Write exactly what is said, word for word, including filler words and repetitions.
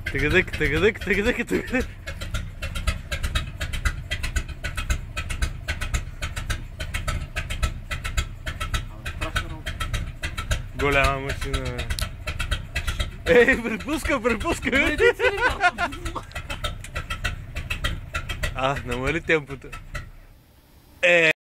Тыгыдык, тыгыдык, тыгыдык, тыгыдык. Голяма машина. Ей, припуска, припуска. А, намали темпото. Е.